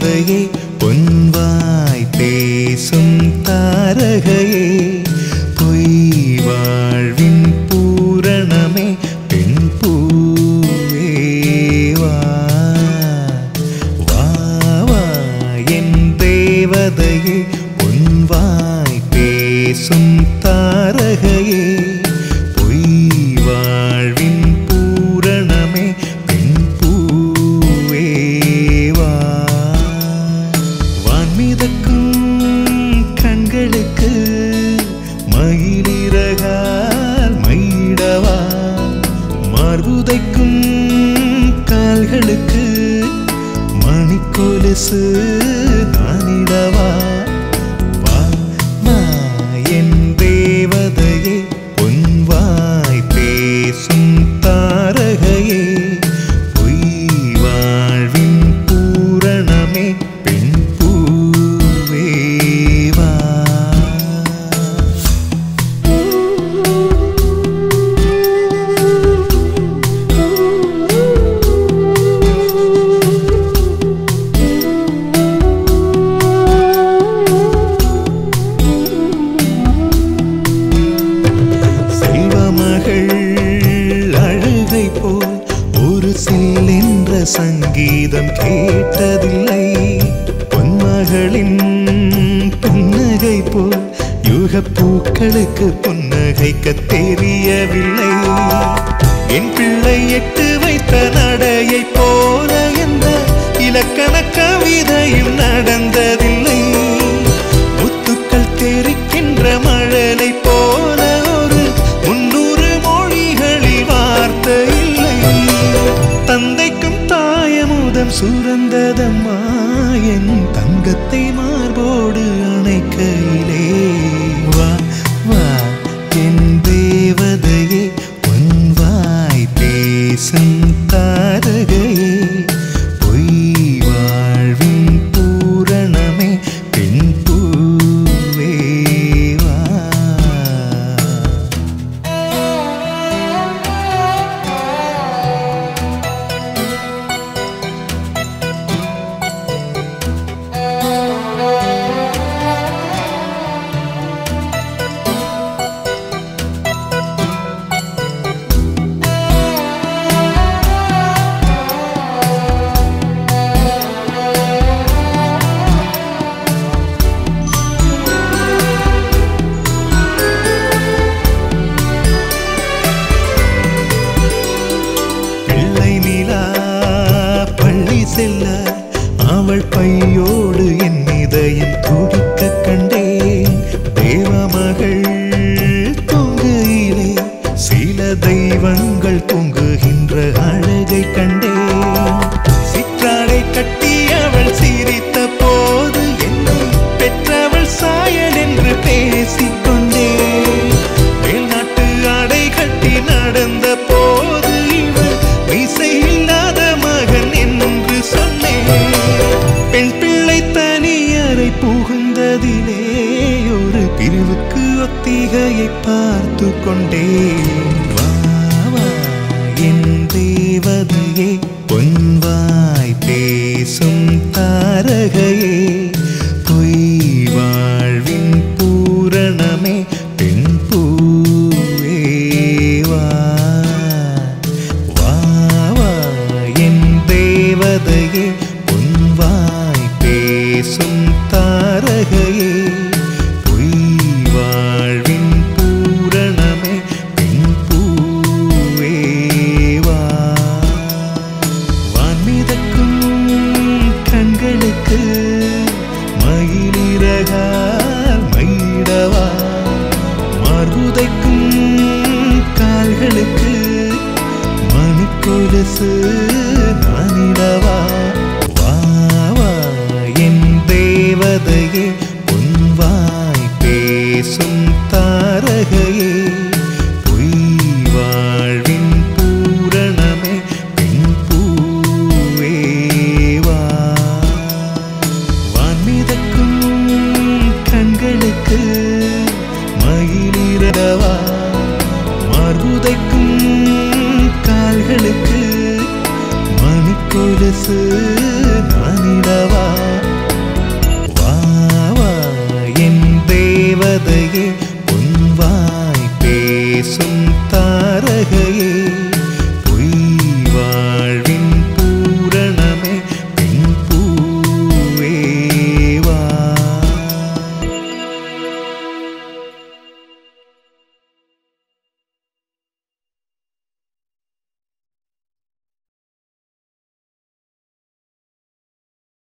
தேவதையே பொன்வாய் பேசும் தாரகையே பொய் வாழ்வின் பூரணமே பெண் பூவே வா வா வா என் தேவதையே பொன்வாய் பேசும் தாரகையே பொய் வாழ்வின் பூரணமே பெண் பூவே வா வான்மிதக்கும் கண்களுக்கு மயிலிறகால் மயிடவா மார்புதைக்கும் கால்களுக்கு மணிக்கொலுசு நானிடவா வா வா என் தேவதையே பொன்வாய் பேசும் தாரகையே பொய் வாழ்வின் பூரணமே பெண் பூவே வா சங்கீதம் கேட்டதில்லை பொன்மகளின் புன்னகை போல் யுகப் பூக்களுக்கு புன்னகைக்க தெரியவில்லை என் பிள்ளை எட்டு வைத்த நடையை போல என்ற இலக்கண கவிதையும் நடந்ததில்லை முத்துக்கள் தெரிக்கின்ற மழலை போல ஒரு 300 மொழிகளில் வார்த்தை இல்லை தந்தைக்கும் தாயமுதம் சுரந்ததம்மா என் தங்கத்தை மார்போடு அணைக்கையிலே வா வா என் தேவதையே பொன்வாய் பேசும் தாரகையே பொய் வாழ்வின் பூரணமே பெண் பூவே வா செல்ல அவள் பையோடு என் இதயம் துடிக்க கண்டேன் தேவமகள் தொங்குயிலே சில தெய்வங்கள் தொங்குகின்ற அழகை கண்டேன் சிற்றாடை கட்டி அவள் சிரித்த போது என்னை பெற்றவள் சாயல் என்று பேசிக்கொண்டேன் மேல்நாட்டு ஆடை கட்டி நடந்த போது இவள் மீசை இல்லாத மகன் என்று சொன்னேன் பெண் பிள்ளை தனியறை புகுந்ததிலே ஒரு பிரிவுக்கு ஒத்திகையை பார்த்து கொண்டேன் வா வா என் தேவதையே பொன்வாய் பேசும் தாரகையே பொய் வாழ்வின் பூரணமே பெண் பூவே வா வா வா என் தேவதையே பொன்வாய் பேசும் தாரகையே பொய் வாழ்வின் பூரணமே பெண் பூவே வா வான்மிதக்கும் கண்களுக்கு மயிலிறகால் மயிடவா மார்புதைக்கும் கால்களுக்கு மணிக்கொலுசு நானிடவா வா வா என் தேவதையே பொன்வாய் பேசும் தாரகையே பொய் வாழ்வின் பூரணமே பெண் பூவே வா வான்மிதக்கும் கண்களுக்கு மயிலிறவா மார்புதைக்கும் கால்களுக்கு மணிக்கொலுசு நானிடவா தேவதையே